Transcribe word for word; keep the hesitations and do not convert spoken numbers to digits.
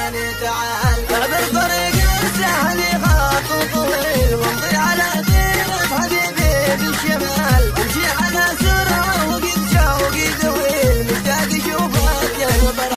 عيني تعال بالطريق السهل خط طويل وامضي على دين حبيبي بالشام